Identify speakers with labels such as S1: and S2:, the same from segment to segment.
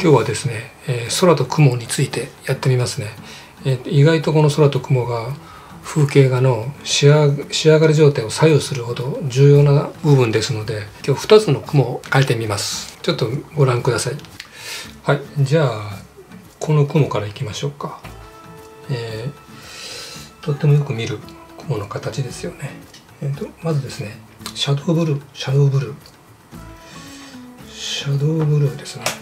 S1: 今日はですね、空と雲についてやってみますね。意外とこの空と雲が風景画の仕上がり状態を左右するほど重要な部分ですので、今日2つの雲を描いてみます。ちょっとご覧ください。はい、じゃあこの雲からいきましょうか。とってもよく見る雲の形ですよね。まずですね、シャドウブルーですね。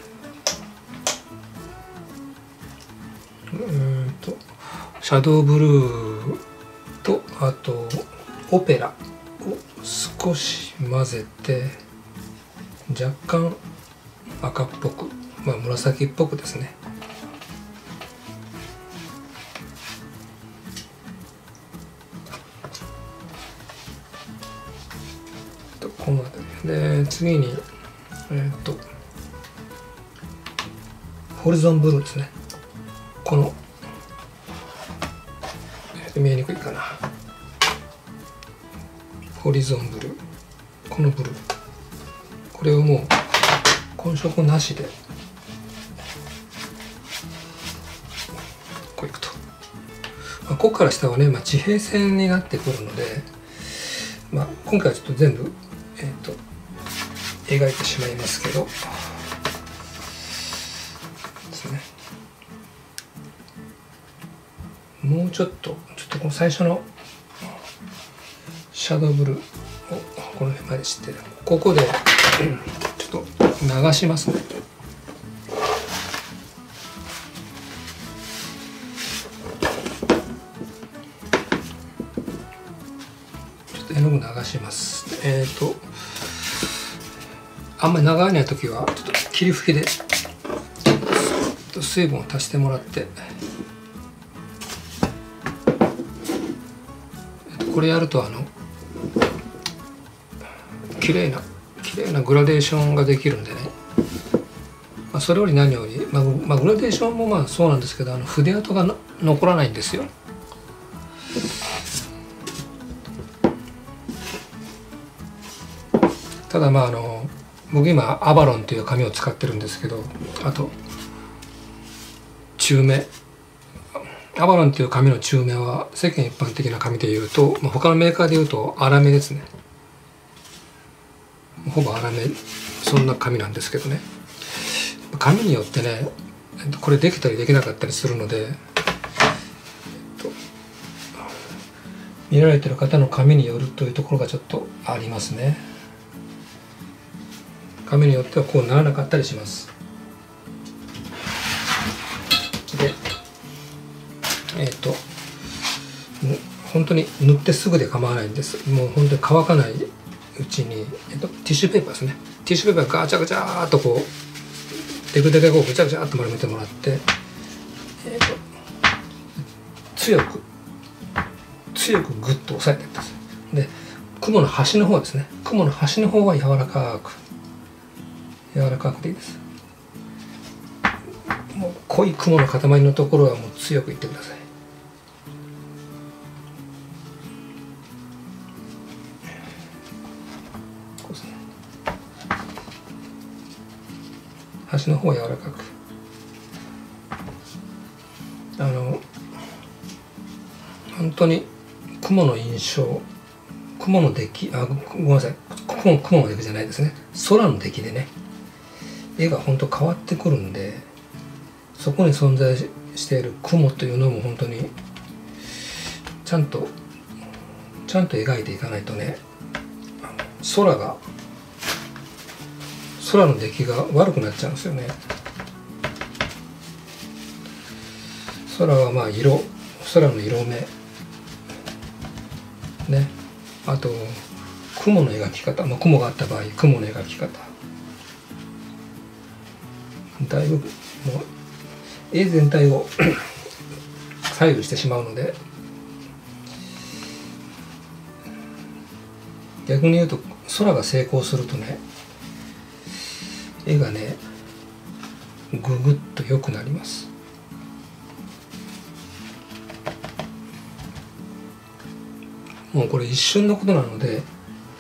S1: シャドウブルーと、あとオペラを少し混ぜて、若干赤っぽく、紫っぽくですね。この辺りで、次にホリゾンブルーですね。この見えにくいかな。ホリゾンブルー、このブルー、これをもう混色なしでこういくと、ここから下はね、地平線になってくるので、今回はちょっと全部描いてしまいますけどですね。もうちょっとこの最初のシャドウブルーをこの辺までして、ここでちょっと流しますね。ちょっと絵の具流します。あんまり流れない時はちょっと霧吹きで水分を足してもらって、これやると綺麗なグラデーションができるんでね、それより何より、グラデーションもそうなんですけど、筆跡が残らないんですよ。ただ僕今アバロンという紙を使ってるんですけど、あと中目、アバロンという紙の中目は世間一般的な紙でいうと、他のメーカーでいうと粗めですね。ほぼ粗め、そんな紙なんですけどね。紙によってね、これできたりできなかったりするので、見られてる方の紙によるというところがちょっとありますね。紙によってはこうならなかったりします。で、本当に塗ってすぐで構わないんです。もう本当に乾かないうちに、ティッシュペーパーですね。ティッシュペーパーガチャガチャーっとこうデクデクをぐちゃぐちゃっと丸めてもらって、強くグッと押さえてください。で、雲の端の方ですね。雲の端の方は柔らかくでいいです。もう濃い雲の塊のところはもう強くいってください。こうですね。端の方は柔らかく。本当に雲の印象、雲の出来、ごめんなさい、雲の出来じゃないですね。空の出来でね、絵が本当変わってくるんで、そこに存在している雲というのも本当にちゃんと描いていかないとね、空の出来が悪くなっちゃうんですよね。空は空の色目ね、あと雲の描き方、雲があった場合雲の描き方、だいぶもう絵全体を左右してしまうので、逆に言うと空が成功するとね、絵がねぐぐっと良くなります。もうこれ一瞬のことなので、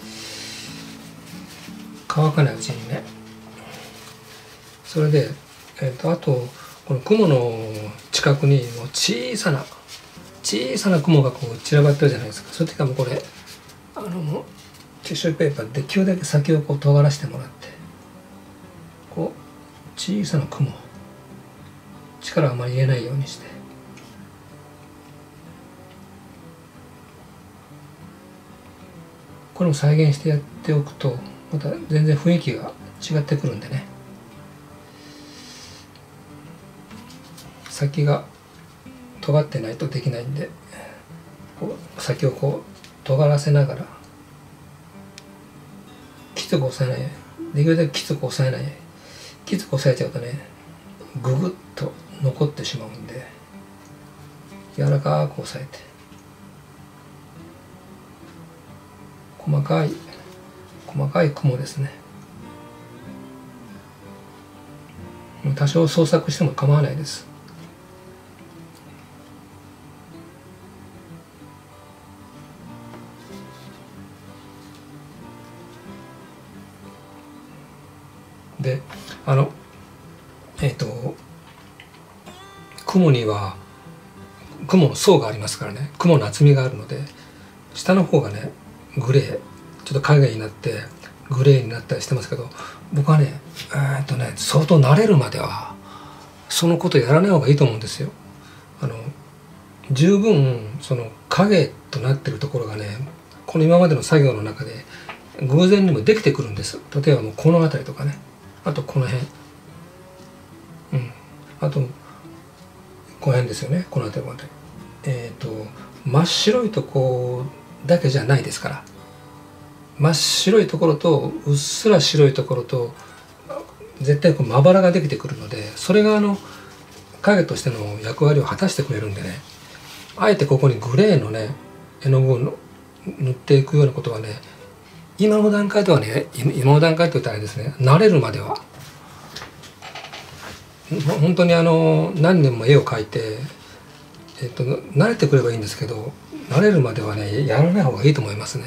S1: 乾かないうちにね、それであとこの雲の近くにもう小さな雲がこう散らばってるじゃないですか。そういう時はもうこれティッシュペーパーでできるだけ先をこう尖らせてもらって、こう小さな雲、力をあまり入れないようにして、これも再現してやっておくとまた全然雰囲気が違ってくるんでね。先が尖ってないとできないんで、こう先をこう尖らせながらきつく押さえないように、できるだけきつく押さえないように。きつく押さえちゃうとねググッと残ってしまうんで、柔らかく押さえて細かい雲ですね。多少創作しても構わないです。で雲には雲の層がありますからね、雲の厚みがあるので、下の方がねグレー、ちょっと影になってグレーになったりしてますけど、僕はね相当慣れるまではそのことやらない方がいいと思うんですよ。十分その影となってるところがね、この今までの作業の中で偶然にもできてくるんです。例えばもうこの辺りとかね、あとこの辺、あとこの辺ですよね、この辺りまで。真っ白いとこだけじゃないですから、真っ白いところとうっすら白いところと絶対こうまばらができてくるので、それが影としての役割を果たしてくれるんでね、あえてここにグレーのね絵の具を塗っていくようなことはね、今の段階ではね、今の段階といったらですね、慣れるまでは本当に何年も絵を描いて、慣れてくればいいんですけど、慣れるまではねやらない方がいいと思いますね。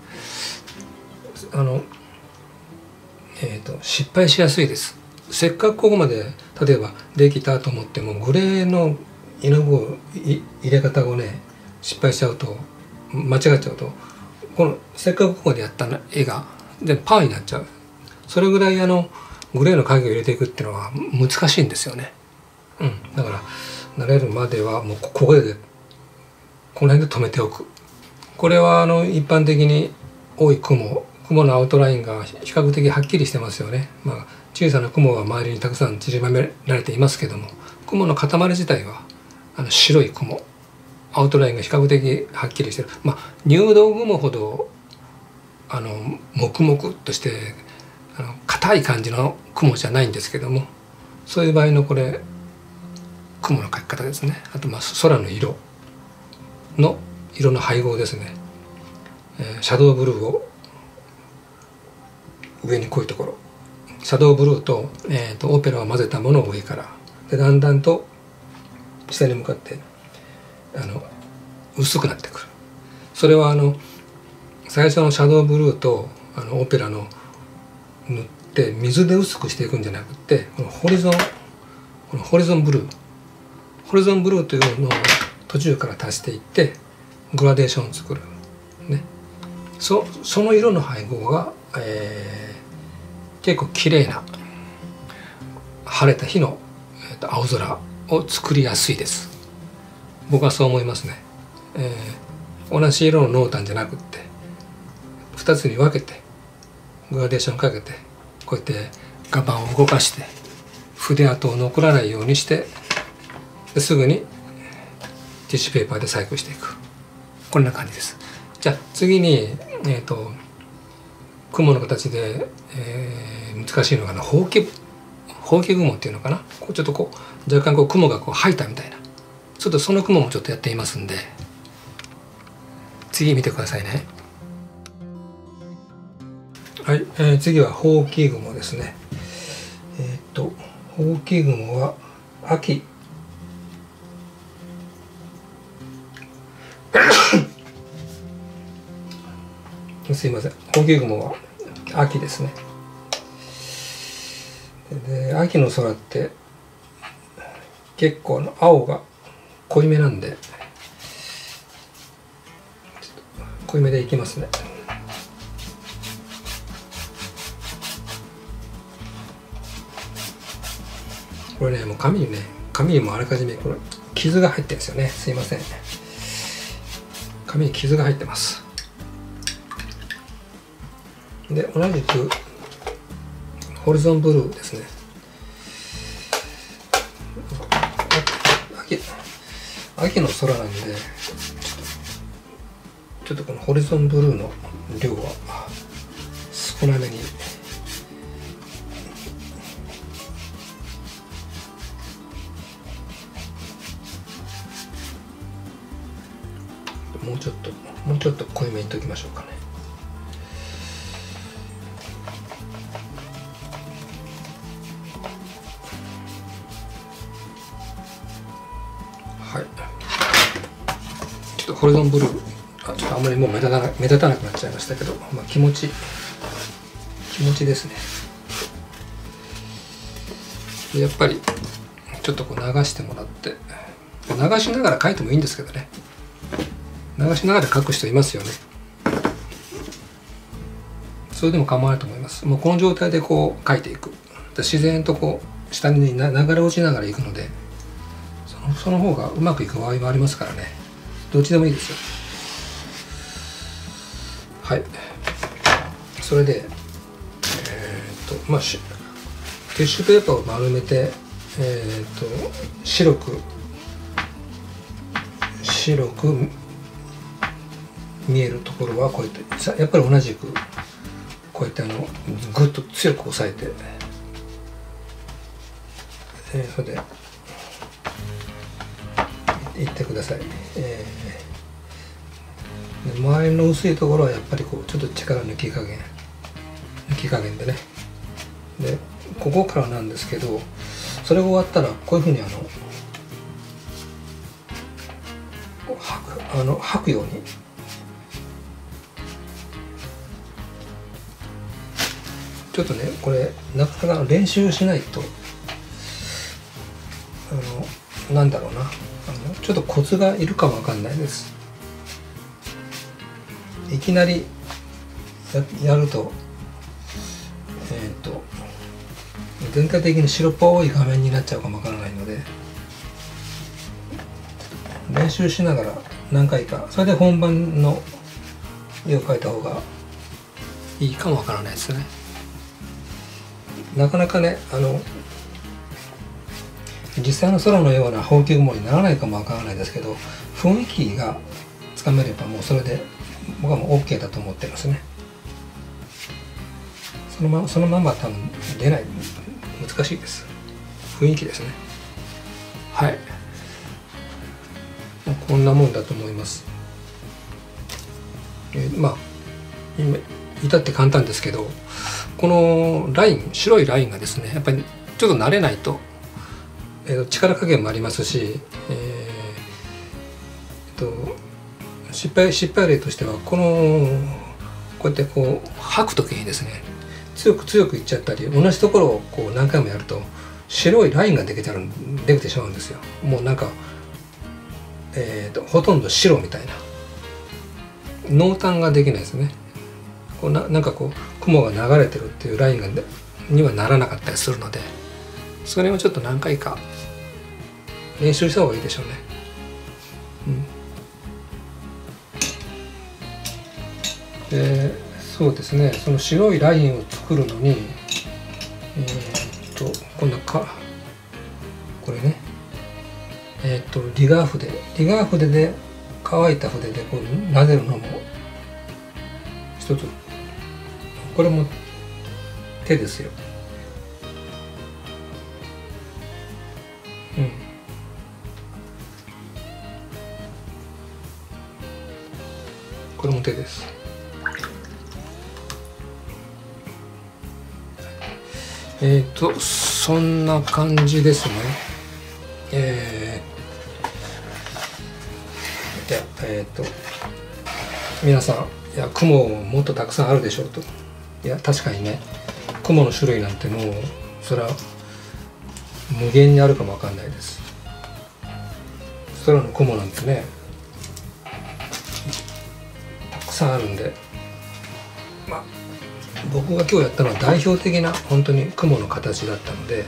S1: 失敗しやすいです。せっかくここまで例えばできたと思っても、グレーの絵の具を入れ方をね失敗しちゃうと、間違っちゃうと、このせっかくここでやった絵がでパーになっちゃう。それぐらいグレーの影を入れていくっていうのは難しいんですよね。だから慣れるまではもうここでこの辺で止めておく。これは一般的に多い雲のアウトラインが比較的はっきりしてますよね。小さな雲は周りにたくさん散りばめられていますけども、雲の塊自体は白い雲、アウトラインが比較的はっきりしてる。入道雲ほど黙々として硬い感じの雲じゃないんですけども、そういう場合のこれ雲の描き方ですね。あと空の色の配合ですね。シャドウブルーを上に濃いところ、シャドウブルーと、オペラを混ぜたものを上からで、だんだんと下に向かって薄くなってくる。それは最初のシャドウブルーとオペラの塗って水で薄くしていくんじゃなくて、このホリゾンブルーというのを途中から足していってグラデーションを作る、ね、その色の配合が、結構綺麗な晴れた日の、青空を作りやすいです。僕はそう思いますね。同じ色の濃淡じゃなくって2つに分けてグラデーションかけて、こうやって画板を動かして筆跡を残らないようにして、すぐにティッシュペーパーで細工していく。こんな感じです。じゃあ次に、雲の形で、難しいのがほうき雲っていうのかな。ちょっと若干雲が吐いたみたいな、ちょっとその雲もちょっとやってみますんで、次見てくださいね。はい、次はほうき雲ですね。ほうき雲は秋すいません、ほうき雲は秋ですね。で秋の空って結構青が濃いめなんで、濃いめでいきますね。これね、もう紙にもあらかじめこれ傷が入ってるんですよね。すいません、紙に傷が入ってます。で、同じくホリゾンブルーですね。秋の空なんで、ちょっとこのホリゾンブルーの量は少なめに。もうちょっと濃いめにときましょうかね。はい。ちょっとホリゾンブルー、ちょっとあんまりもう目立たなくなっちゃいましたけど、まあ、気持ちですね。でやっぱりちょっとこう流してもらって、流しながら描いてもいいんですけどね。流しながら描く人いますよね。それでも構わないと思います。もうこの状態でこう描いていく。自然とこう下に流れ落ちながらいくので、その方がうまくいく場合もありますからね。どっちでもいいですよ。はい。それでまあティッシュペーパーを丸めて白く見えるところはこうやってやっぱり同じくこうやってぐっと強く押さえて、それでいってください。周りの薄いところはやっぱりこうちょっと力抜き加減でね。でここからなんですけど、それが終わったらこういうふうに吐くように。ちょっとね、これなかなか練習しないとなんだろうな、ちょっとコツがいるかもわかんないです。いきなりやると全体的に白っぽい画面になっちゃうかもわからないので、練習しながら何回か、それで本番の絵を描いた方がいいかもわからないですね。なかなかね、実際の空のようなほうき雲にならないかもわからないですけど、雰囲気がつかめればもうそれで僕はもう OK だと思ってますね。そのまま多分出ない、難しいです。雰囲気ですね。はい、こんなもんだと思います。まあ今至って簡単ですけど、このライン、白いラインがですね、やっぱりちょっと慣れないと、力加減もありますし、失敗例としてはこうやってこう吐く時にですね、強くいっちゃったり、同じところをこう何回もやると白いラインができてしまうんですよ。もうなんか、ほとんど白みたいな濃淡ができないですね。こうなんかこう雲が流れてるっていうラインにはならなかったりするので、それをちょっと何回か練習した方がいいでしょうね。そうですね、その白いラインを作るのにこれね、リガー筆で乾いた筆でこうなでるのも一つ。これも手ですよ。これも手です。そんな感じですね。皆さん、いや雲もっとたくさんあるでしょうと。いや確かにね、雲の種類なんてもうそれは無限にあるかもわかんないです。 空の雲なんてねたくさんあるんで、まあ僕が今日やったのは代表的な本当に雲の形だったので、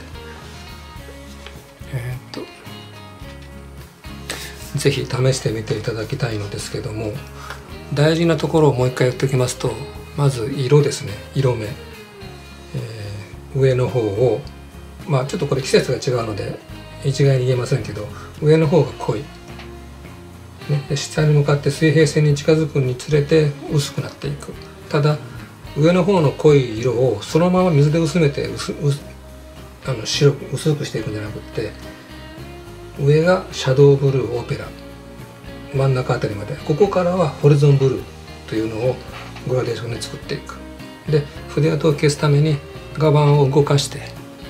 S1: ぜひ試してみていただきたいのですけども、大事なところをもう一回言っておきますと、まず色ですね。色目、上の方をまあちょっとこれ季節が違うので一概に言えませんけど、上の方が濃い、ね、で下に向かって水平線に近づくにつれて薄くなっていく。ただ上の方の濃い色をそのまま水で薄めて白く薄くしていくんじゃなくって、上がシャドウブルーオペラ、真ん中あたりまで、ここからはホリゾンブルーというのをグラデーションで作っていく。で筆跡を消すために画板を動かして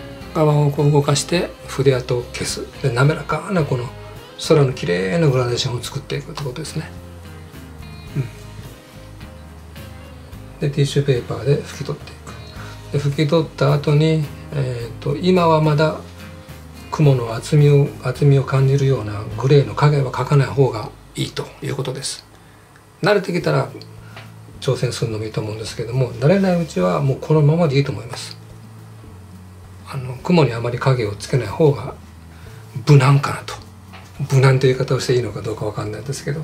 S1: 筆跡を消す。で滑らかなこの空のきれいなグラデーションを作っていくってことですね。でティッシュペーパーで拭き取っていく。で拭き取った後に、今はまだ雲の厚みを感じるようなグレーの影は描かない方がいいということです。慣れてきたら挑戦するのもいいと思うんですけども、慣れないうちはもうこのままでいいと思います。雲にあまり影をつけない方が無難かなと。無難という言い方をしていいのかどうかわかんないですけど、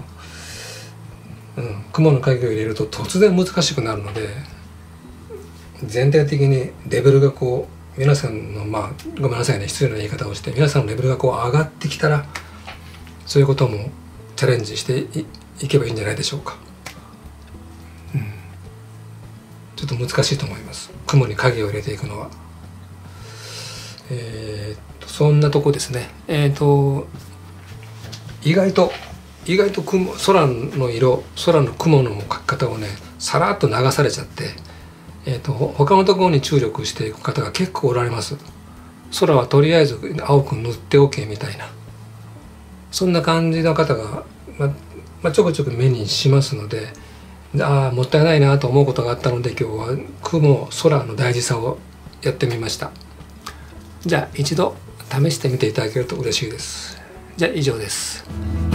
S1: 雲の影を入れると突然難しくなるので、全体的にレベルがこう皆さんのごめんなさいね、失礼な言い方をして、皆さんのレベルがこう上がってきたらそういうこともチャレンジしていけばいいんじゃないでしょうか。ちょっと難しいと思います、雲に影を入れていくのは。そんなとこですね。意外と空の色、空の雲の描き方をねさらっと流されちゃって、他のところに注力していく方が結構おられます。空はとりあえず青く塗っておけみたいな、そんな感じの方が、ちょくちょく目にしますので、もったいないなと思うことがあったので、今日は空の大事さをやってみました。じゃあ一度試してみていただけると嬉しいです。じゃあ以上です。